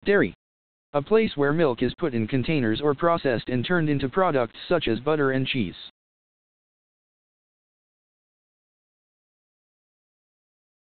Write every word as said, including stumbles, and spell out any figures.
Dairy. A place where milk is put in containers or processed and turned into products such as butter and cheese.